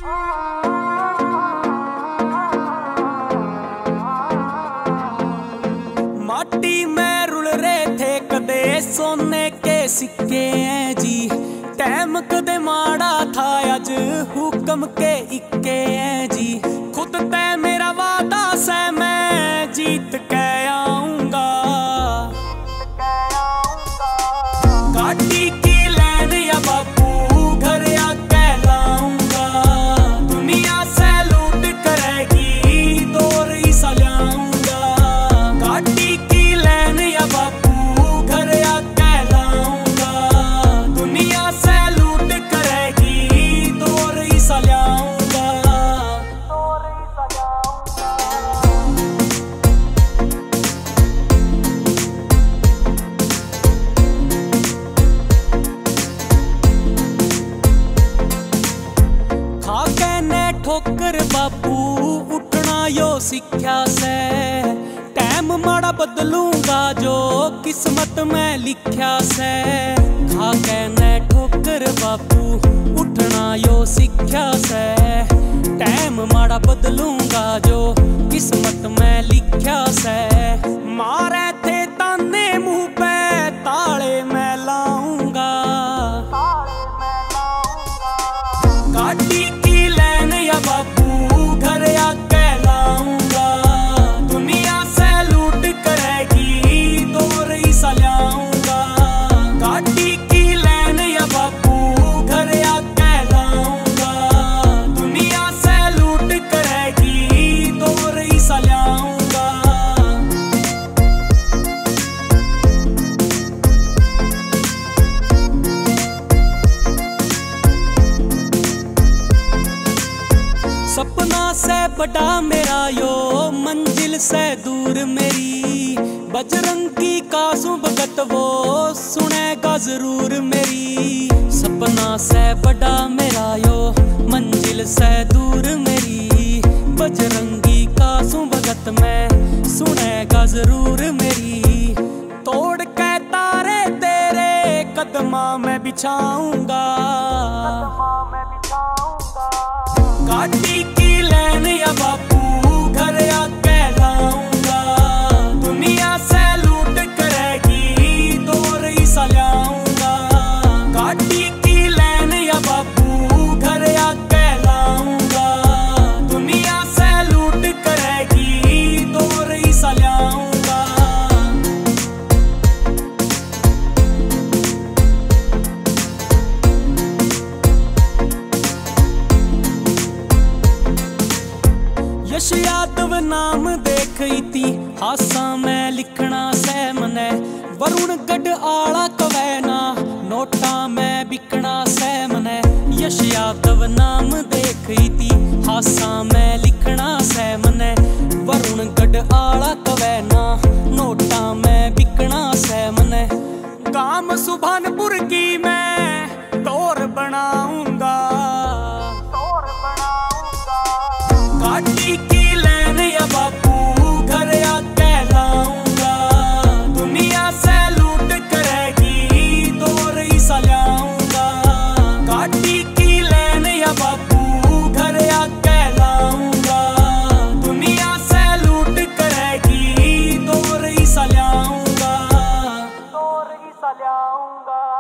माटी में रुल रहे थे कदे सोने के सिक्के हैं जी। टाइम कदे माड़ा था अज हुक्म के इक्के हैं जी। खुद तय मेरा वादा से मैं जीत के आऊंगा। गाड़ी की लैन या बापू घर आके लाऊंगा। दुनिया से लूट करेगी दौर ही सलाऊंगा। गाड़ी की लैन या बापू घर आके लाऊंगा। दुनिया से लूट करेगी दौर ही सलाऊंगा। ठोकर बापू उठना यो सिक्ख्या से। टाइम माड़ा बदलूंगा जो किस्मत में लिख्या से। खा के ने ठोकर बापू उठना यो सिक्ख्या से। टाइम माड़ा बदलूंगा जो किस्मत में लिख्या से। मारे थे ताने मुंह पे ताले मैं लाऊंगा। गाड़ी की लैन या बापू घर आके लाऊंगा। दुनिया से लूट करेगी दौर ही सलाऊंगा। गाड़ी की लैन या बापू घर आके लाऊंगा। दुनिया से लूट करेगी दौर ही सलाऊंगा। सपना से बड़ा मेरा यो मंजिल से दूर मेरी। बजरंगी कासू भगत वो सुनेगा जरूर मेरी। सपना से बड़ा मेरा यो मंजिल से दूर मेरी। बजरंगी कासू भगत में सुनेगा जरूर मेरी। तोड़ के तारे तेरे कदमा में बिछाऊंगा। गाड़ी की लैन या बापू घर आके लाऊंगा। दुनिया से लूट करेगी दौर ही सलाऊंगा। गाड़ी की लैन या बापू घर आके लाऊंगा। दुनिया से लूट करेगी दौर ही सलाऊंगा। यश यादव नाम देखी थी हासा में लिखना से मने। वरुण गढ़ आला कवैना नोटा में बिकना से मने। यश यादव नाम देखी थी हासा में लिखना से मने। वरुण गढ़ आला कवैना नोटा में बिकना से मने। काम सुभानपुर की मैं दौर बनाऊंगा। गाड़ी की लैन या बापू घर आके लाऊंगा। दुनिया से लूट करेगी दौर ही सलाऊंगा। गाड़ी की लैन या बापू घर आके लाऊंगा। दुनिया से लूट करेगी दौर ही सलाऊंगा। दौर ही सलाऊंगा।